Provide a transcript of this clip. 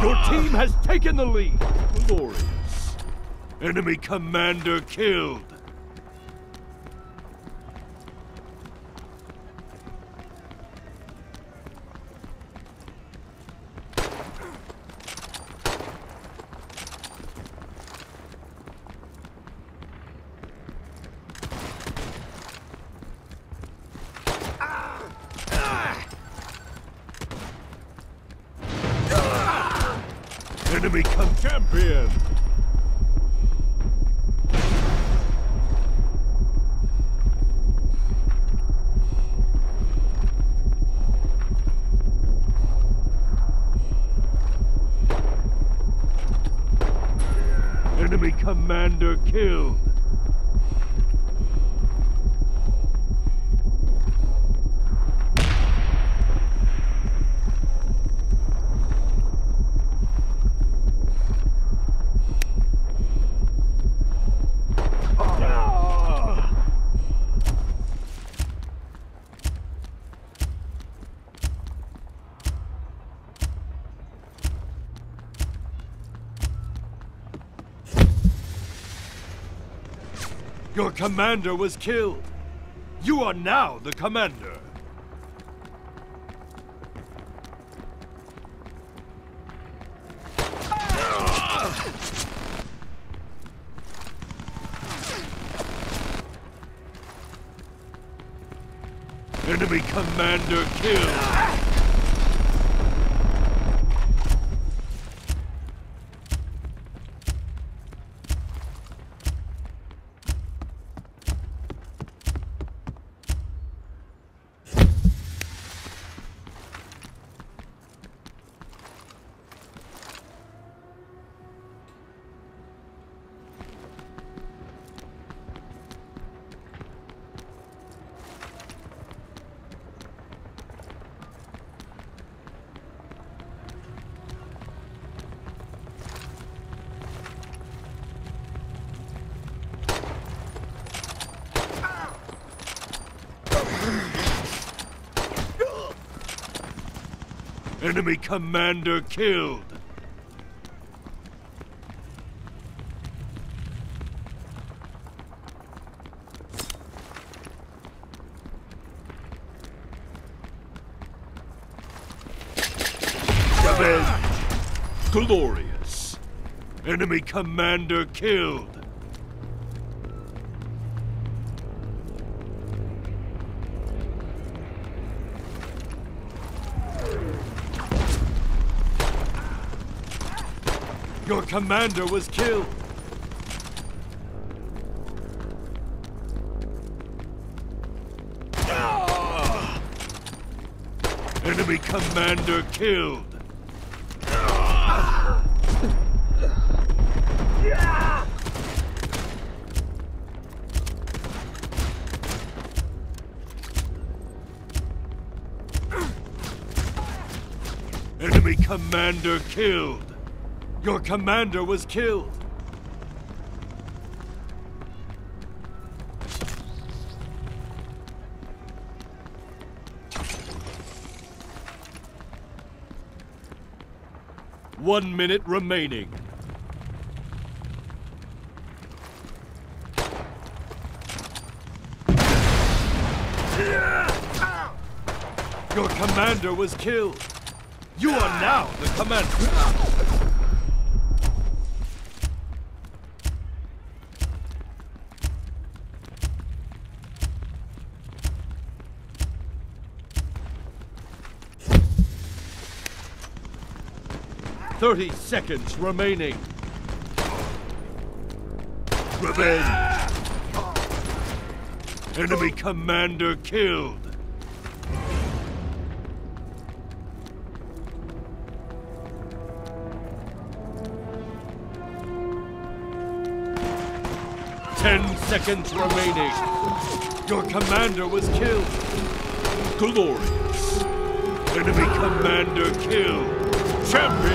Your team has taken the lead. Glorious. Enemy commander killed. Enemy champion! Enemy commander killed! Your commander was killed. You are now the commander. Enemy commander killed. Enemy commander killed. Revenge. Glorious. Enemy commander killed. Your commander was killed. Enemy commander killed. Enemy commander killed. Your commander was killed. One minute remaining. Your commander was killed. You are now the commander. 30 seconds remaining. Revenge. Enemy commander killed. Ten seconds remaining. Your commander was killed. Glorious. Enemy commander killed. Champion.